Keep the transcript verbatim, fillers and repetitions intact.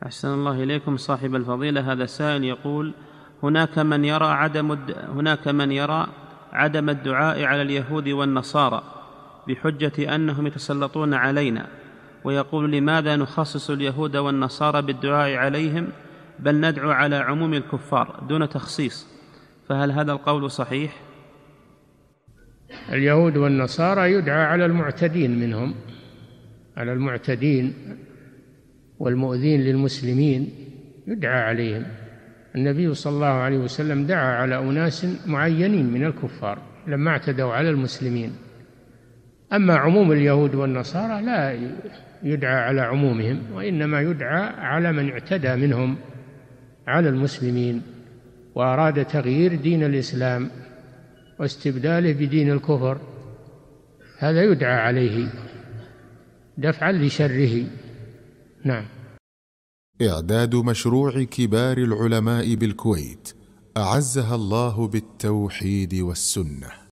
أحسن الله إليكم صاحب الفضيلة. هذا سائل يقول: هناك من يرى عدم الد... هناك من يرى عدم الدعاء على اليهود والنصارى بحجة أنهم يتسلطون علينا، ويقول: لماذا نخصص اليهود والنصارى بالدعاء عليهم بل ندعو على عموم الكفار دون تخصيص؟ فهل هذا القول صحيح؟ اليهود والنصارى يدعى على المعتدين منهم، على المعتدين والمؤذين للمسلمين يدعى عليهم. النبي صلى الله عليه وسلم دعا على أناس معينين من الكفار لما اعتدوا على المسلمين. أما عموم اليهود والنصارى لا يدعى على عمومهم، وإنما يدعى على من اعتدى منهم على المسلمين وأراد تغيير دين الإسلام واستبداله بدين الكفر، هذا يدعى عليه دفعا لشره. نعم. إعداد مشروع كبار العلماء بالكويت أعزها الله بالتوحيد والسنة.